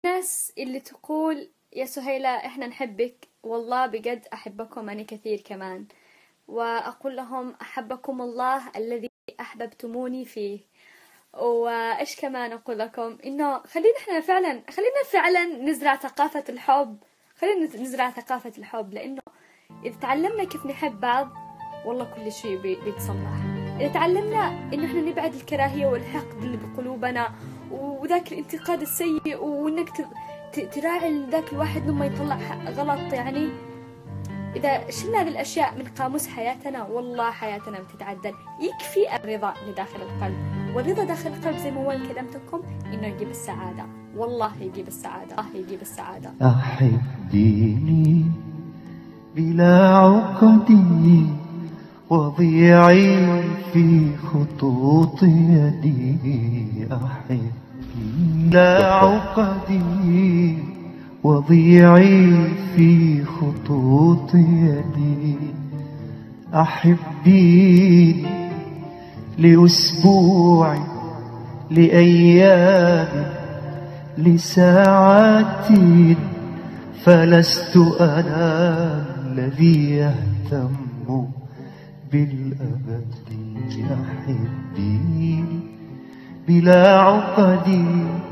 الناس اللي تقول يا سهيلة إحنا نحبك، والله بجد أحبكم أنا كثير كمان، وأقول لهم أحبكم الله الذي أحببتموني فيه. وإيش كمان أقول لكم إنه خلينا فعلا نزرع ثقافة الحب. خلينا نزرع ثقافة الحب، لأنه إذا تعلمنا كيف نحب بعض والله كل شيء بيتصلح. إذا تعلمنا إنه إحنا نبعد الكراهية والحقد اللي بقلوبنا وذاك الانتقاد السيء، وإنك تراعي ذاك الواحد لما يطلع غلط، يعني إذا شلنا هذه الأشياء من قاموس حياتنا والله حياتنا بتتعدل. يكفي الرضا لداخل القلب، والرضا داخل القلب زي ما أول كلمتكم إنه يجيب السعادة، والله يجيب السعادة، الله يجيب السعادة. أحبيني بلا عقدي وضيعي في خطوط يدي. أحبي بلا عقدي وضيعي في خطوط يدي. أحبيني لأسبوع، لأيام، لساعات، فلست أنا الذي يهتم بالأبد. أحبيني بلا عقدي